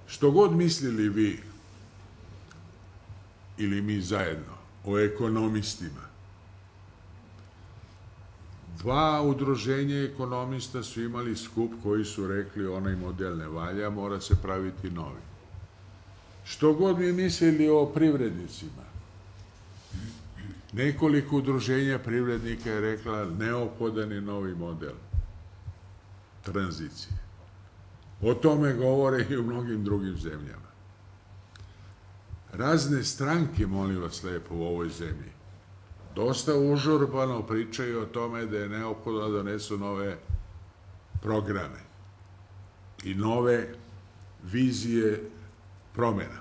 Što god mislili vi ili mi zajedno o ekonomistima, dva udruženja ekonomista su imali skup koji su rekli onaj model ne valja, mora se praviti novi. Što god mi mislili o privrednicima, nekoliko udruženja privrednika je rekla neophodan je novi model tranzicije. O tome govore i u mnogim drugim zemljama. Razne stranke, molim vas lepo, u ovoj zemlji dosta užurbano pričaju o tome da je neophodno da donesu nove programe i nove vizije promjena.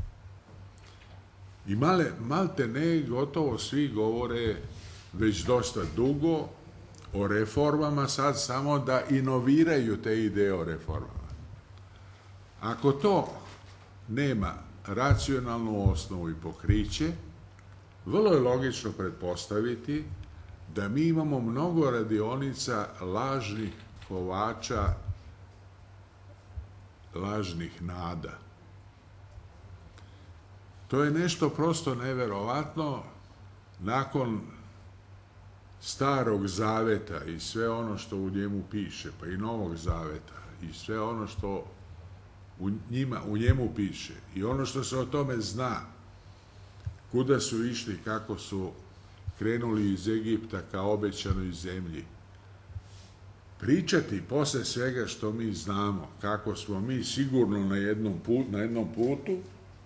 I malte ne, gotovo svi govore već dosta dugo o reformama, sad samo da inoviraju te ideje o reformama. Ako to nema racionalnu osnovu i pokriće, vrlo je logično pretpostaviti da mi imamo mnogo radionica lažnih kovača, lažnih nada. To je nešto prosto neverovatno. Nakon Starog zaveta i sve ono što u njemu piše, pa i Novog zaveta i sve ono što u njemu piše i ono što se o tome zna, kuda su išli, kako su krenuli iz Egipta ka obećanoj zemlji. Pričati posle svega što mi znamo, kako smo mi sigurno na jednom putu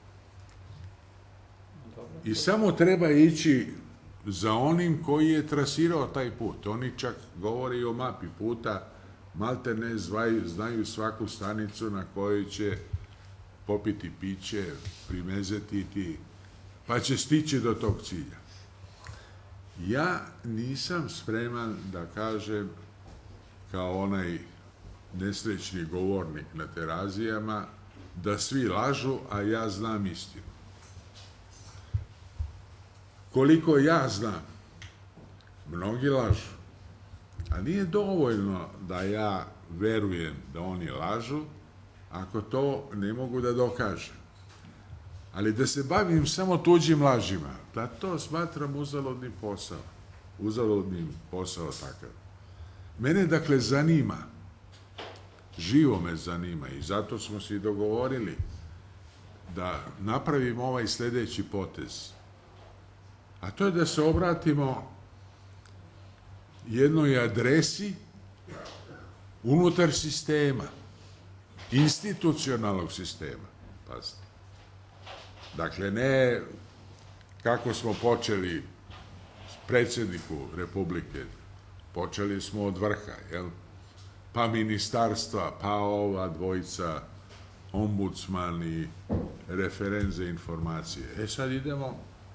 i samo treba ići za onim koji je trasirao taj put. Oni čak govori o mapi puta, malte ne znaju svaku stanicu na kojoj će popiti piće, primezetiti, pa će stići do tog cilja. Ja nisam spreman da kažem kao onaj nesrećni govornik na Terazijama da svi lažu, a ja znam istinu. Koliko ja znam, mnogi lažu, a nije dovoljno da ja verujem da oni lažu ako to ne mogu da dokažem. Ali da se bavim samo tuđim lažima, da to smatram uzaludnim posao takav. Mene dakle zanima, živo me zanima i zato smo se i dogovorili da napravimo ovaj sljedeći potez, a to je da se obratimo jednoj adresi unutar sistema, institucionalnog sistema, pazite. Dakle, ne kako smo počeli predsjedniku Republike, počeli smo od vrha, jel? Pa ministarstva, pa ova dvojica, ombudsman i referent za informacije. Sad idemo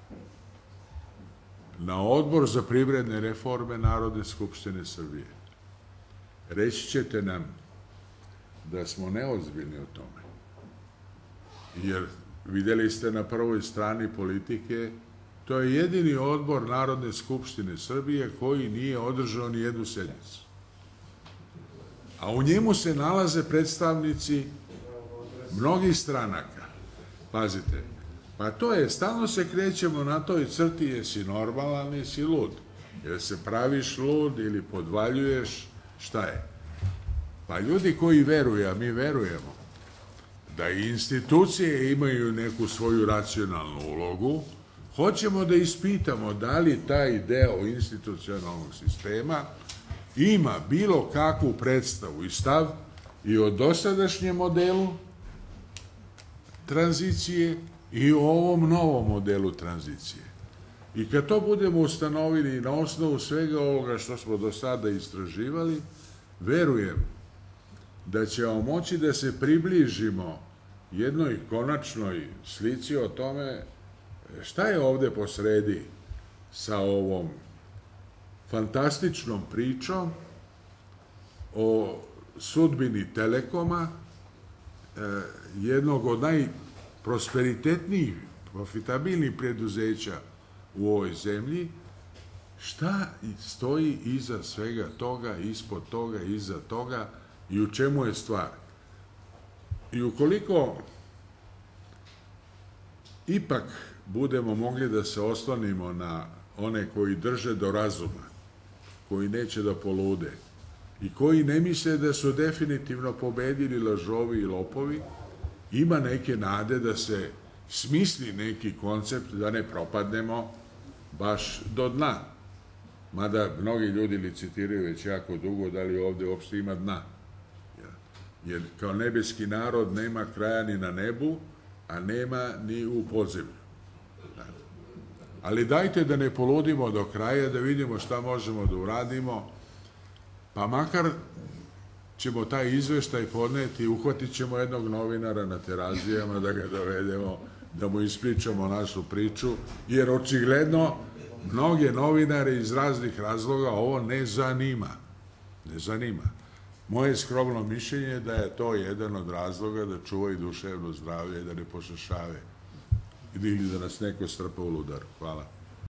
na Odbor za privredne reforme Narodne skupštine Srbije. Reći ćete nam da smo neozbiljni u tome. Jer vidjeli ste na prvoj strani Politike, to je jedini odbor Narodne skupštine Srbije koji nije održao ni jednu sjednicu. A u njemu se nalaze predstavnici mnogih stranaka. Pazite, pa to je, stalno se krećemo na toj crti, jesi normalan, jesi lud. Jer se praviš lud ili podvaljuješ, šta je? Pa ljudi koji veruju, a mi verujemo, da i institucije imaju neku svoju racionalnu ulogu, hoćemo da ispitamo da li taj deo institucionalnog sistema ima bilo kakvu predstavu i stav i o dosadašnjem modelu tranzicije i o ovom novom modelu tranzicije. I kad to budemo ustanovili na osnovu svega ovoga što smo do sada istraživali, verujem da ćemo moći da se približimo jednoj konačnoj slici o tome šta je ovde posredi sa ovom fantastičnom pričom o sudbini Telekoma, jednog od najprosperitetnijih, profitabilnih preduzeća u ovoj zemlji, šta stoji iza svega toga, ispod toga, iza toga i u čemu je stvar. I ukoliko ipak budemo mogli da se oslonimo na one koji drže do razuma, koji neće da polude i koji ne misle da su definitivno pobedili lažovi i lopovi, ima neke nade da se smisli neki koncept da ne propadnemo baš do dna. Mada mnogi ljudi licitiraju već jako dugo da li ovde uopšte ima dna. Jer kao nebeski narod nema kraja ni na nebu, a nema ni u podzemlju. Ali dajte da ne poludimo do kraja, da vidimo šta možemo da uradimo, pa makar ćemo taj izveštaj podneti, uhvatit ćemo jednog novinara na Terazijama da ga dovedemo, da mu ispričamo našu priču, jer očigledno mnoge novinare iz raznih razloga ovo ne zanima. Ne zanima. Moje skromno mišljenje je da je to jedan od razloga da čuvaju duševno zdravlje i da ne pošašave ili da nas neko strpa u ludaru. Hvala.